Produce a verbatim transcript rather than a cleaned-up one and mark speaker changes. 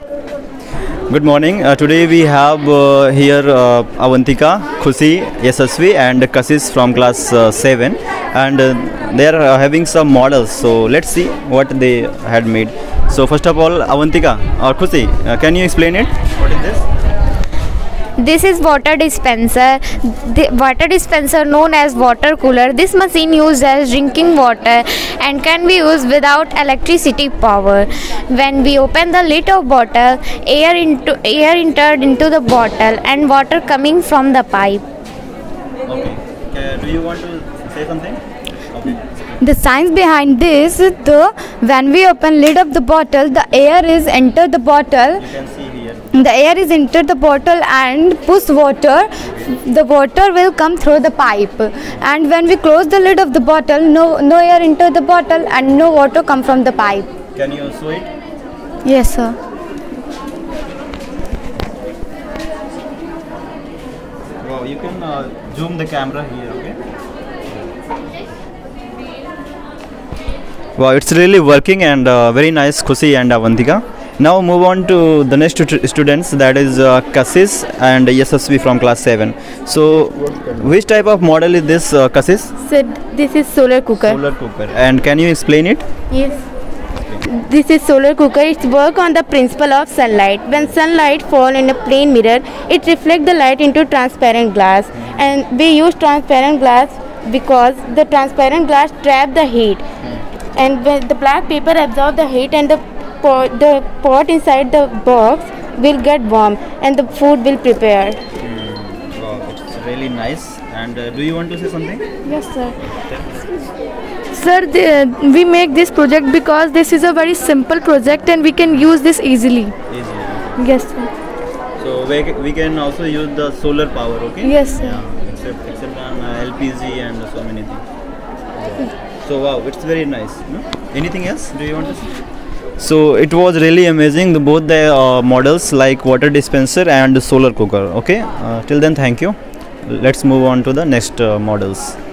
Speaker 1: Good morning. Uh, today we have uh, here uh, Avantika, Khushi, Yashasvi and Kashish from class uh, seven, and uh, they are uh, having some models. So let's see what they had made. So first of all, Avantika or Khushi, uh, can you explain it? What is this?
Speaker 2: This is water dispenser. The water dispenser known as water cooler. This machine used as drinking water and can be used without electricity power. When we open the lid of bottle, air into air entered into the bottle and water coming from the pipe.
Speaker 1: Okay. Uh, do you want to say something? Okay.
Speaker 3: The science behind this is the when we open lid of the bottle, the air is enter the bottle.
Speaker 1: You can see here.
Speaker 3: The air is enter the bottle and push water. The water will come through the pipe. And when we close the lid of the bottle, no no air enter the bottle and no water come from the pipe.
Speaker 1: Can you show it?
Speaker 3: Yes, sir.
Speaker 1: Wow, you can uh, zoom the camera here, okay? Wow, it's really working and uh, very nice, Khushi and Avantika. Now move on to the next stu- students, that is uh, Kashish and Yashasvi from class seven. So which type of model is this, uh, Kashish?
Speaker 4: So this is solar cooker.
Speaker 1: Solar cooker. And can you explain it?
Speaker 4: Yes. This is solar cooker. It's work on the principle of sunlight. When sunlight fall in a plane mirror, it reflects the light into transparent glass. And we use transparent glass because the transparent glass trap the heat. And when the black paper absorb the heat and the pot, the pot inside the box will get warm and the food will prepare.
Speaker 1: Mm, wow, it's really nice. And uh, do you want to say something?
Speaker 4: Yes, sir.
Speaker 3: Sir, the, we make this project because this is a very simple project and we can use this easily.
Speaker 1: Easily.
Speaker 3: Yes, sir.
Speaker 1: So we, ca- we can also use the solar power, okay?
Speaker 3: Yes, sir.
Speaker 1: Yeah, except, except on uh, L P G and so many things. So wow, it's very nice. No? Anything else? Do you want to say? So it was really amazing. The, both the uh, models like water dispenser and solar cooker. Okay. Uh, till then, thank you. Let's move on to the next uh, models.